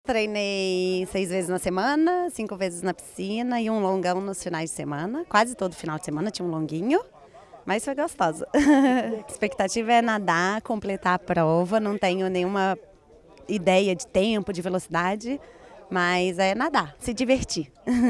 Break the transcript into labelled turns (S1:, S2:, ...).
S1: treinei 6 vezes na semana, 5 vezes na piscina e um longão nos finais de semana. Quase todo final de semana tinha um longuinho, mas foi gostoso. A expectativa é nadar, completar a prova, não tenho nenhuma ideia de tempo, de velocidade, mas é nadar, se divertir.